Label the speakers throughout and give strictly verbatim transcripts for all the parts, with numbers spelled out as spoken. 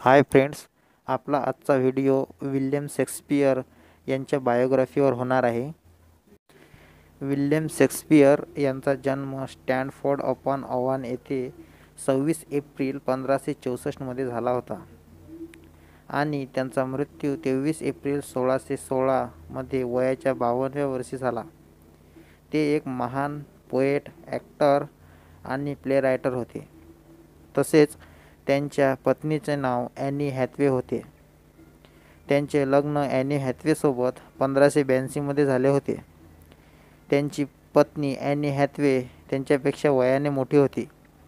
Speaker 1: Hi friends, आपला आजचा video William Shakespeare यांच्या बायोग्राफीवर होणार आहे. विल्यम शेक्सपियर यांचा जन्म स्टॅनफोर्ड अपॉन अवॉन येथे सव्वीस एप्रिल पंधराशे चौसष्टमध्ये झाला होता आणि त्यांचा मृत्यू तेवीस एप्रिल सोळाशे सोळामध्ये वयाच्या बावन्नव्या वर्षी झाला. ते एक महान पोएट, ॲक्टर आणि प्लेरायटर होते. तसेच त्यांच्या पत्नीचे नाव ॲनी हॅथवे होते. त्यांचे लग्न ॲनी हॅथवेसोबत पंधराशे ब्याऐंशीमध्ये झाले होते. त्यांची पत्नी ॲनी हॅथवे त्यांच्यापेक्षा वयाने मोठी होती.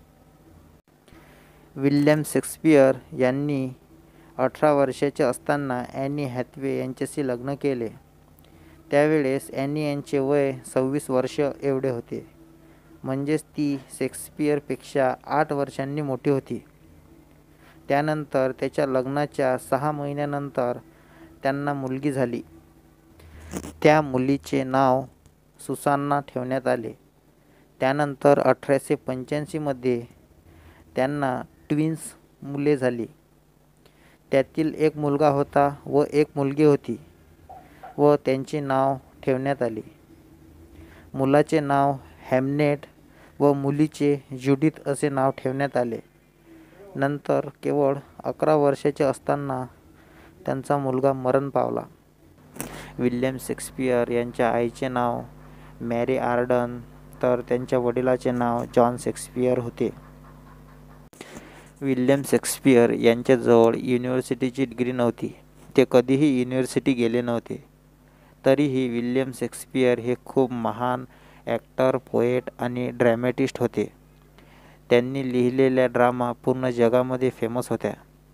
Speaker 1: विल्यम शेक्सपियर यांनी अठरा वर्षाचे असताना ॲनी हॅथवे यांच्याशी लग्न केले. त्यावेळेस ॲनी यांचे वय सव्वीस वर्ष एवढे होते, म्हणजेच ती शेक्सपियरपेक्षा आठ वर्षांनी मोठी होती. त्यानंतर त्याच्या लग्नाच्या सहा महिन्यानंतर त्यांना मुलगी झाली. त्या मुलीचे नाव सुसान्ना ठेवण्यात आले. त्यानंतर अठराशे पंच्याऐंशीमध्ये त्यांना ट्विन्स मुले झाली. त्यातील एक मुलगा होता व एक मुलगी होती व त्यांचे नाव ठेवण्यात आले. मुलाचे नाव हॅम्नेट व मुलीचे ज्युडिथ असे नाव ठेवण्यात आले. नंतर केवळ अकरा वर्षाचे असताना त्यांचा मुलगा मरण पावला. विल्यम शेक्सपियर यांच्या आईचे नाव मॅरी आर्डन तर त्यांच्या वडिलाचे नाव जॉन शेक्सपियर होते. विल्यम शेक्सपियर यांच्याजवळ युनिव्हर्सिटीची डिग्री नव्हती. ते कधीही युनिव्हर्सिटी गेले नव्हते. तरीही विल्यम शेक्सपियर हे खूप महान ॲक्टर, पोएट आणि ड्रॅमॅटिस्ट होते. त्यांनी लिहिलेल्या ड्रामा पूर्ण जगामध्ये फेमस होत्या.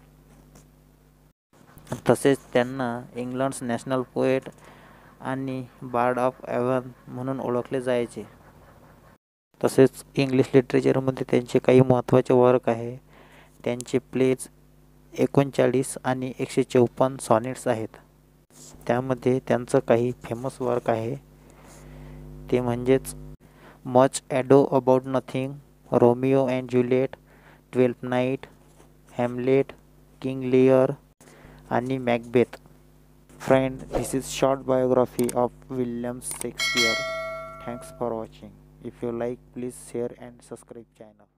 Speaker 1: तसेच त्यांना इंग्लंड्स नॅशनल पोएट आणि बार्ड ऑफ एव्हन म्हणून ओळखले जायचे. तसेच इंग्लिश लिटरेचरमध्ये त्यांचे काही महत्त्वाचे वर्क आहे. त्यांचे प्लेज एकोणचाळीस आणि एकशे चौपन्न सॉनेट्स आहेत. त्यामध्ये त्यांचं काही फेमस वर्क आहे, ते म्हणजेच much ado about nothing, Romeo and Juliet, twelfth night, Hamlet, King Lear आणि Macbeth. Friend, this is short biography of William Shakespeare. Thanks for watching. If you like, please share and subscribe channel.